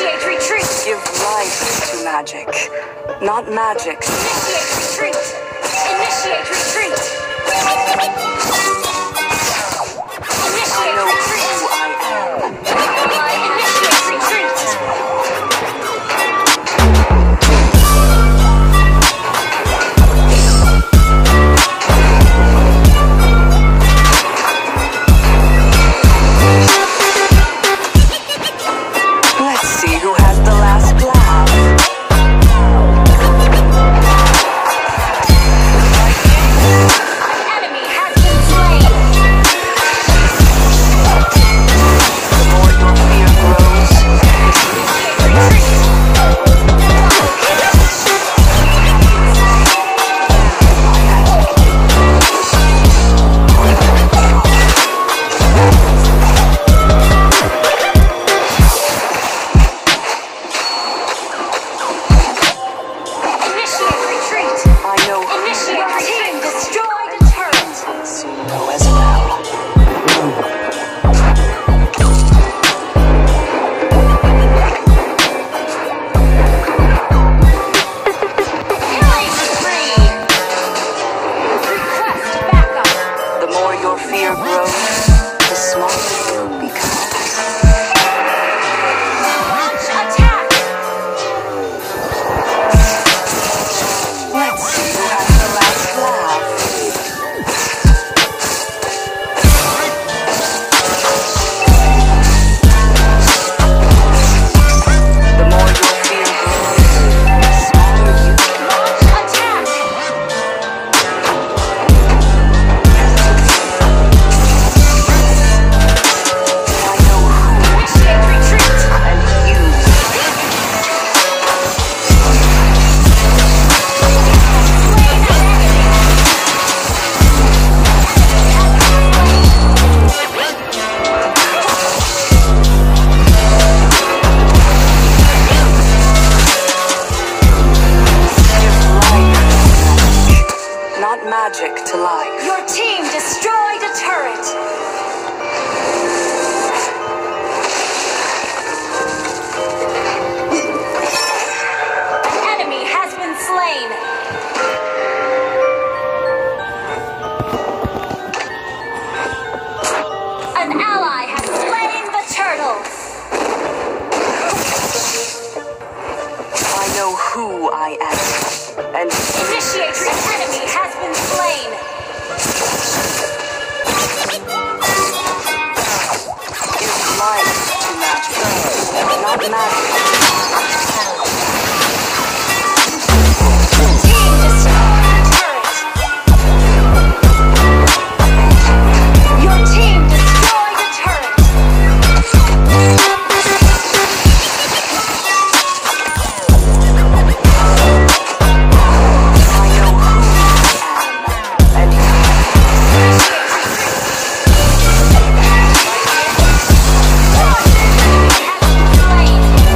Initiate retreat. Give life to magic, not magic. Initiate retreat. Initiate retreat. Initiate retreat. Ally, initiate retreat. Let's see who has the last laugh. An enemy has been slain. The more your fear grows, Initiate retreat. I know Initiate team destroyed a turret. so you know as well. Killing spree. Request backup. The more your fear grows, the smaller you'll become. Launch attack. Let's see who has the last laugh. The more your fear grows, the smaller you become. Launch attack. I know who Initiate retreat. and you. Give life, not magic to life. Your team destroyed a turret. An enemy has been slain. An ally has slain the turtle. I know who I am, and Initiate. An enemy has been slain. give life to magic, not magic. Team destroyed a turret. Your team destroyed a turret. I know who I am, and Has been slain.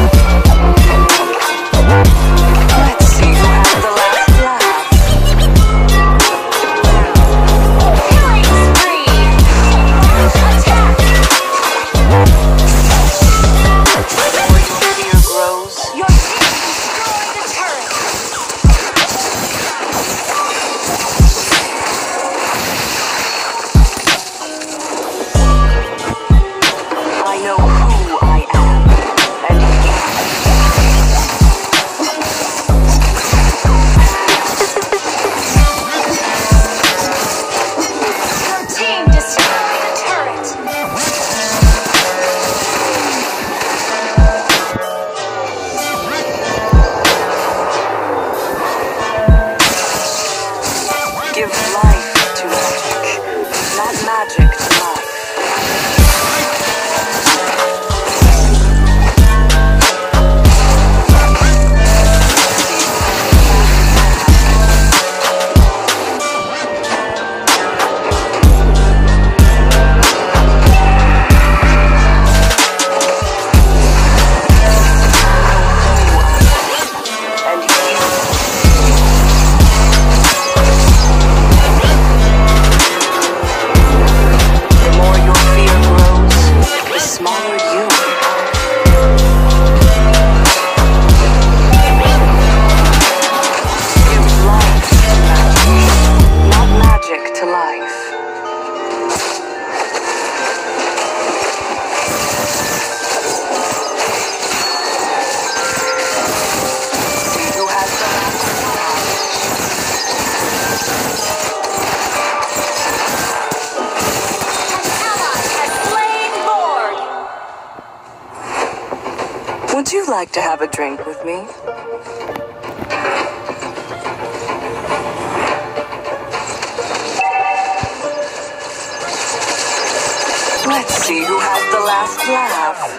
Would you like to have a drink with me? Let's see who has the last laugh.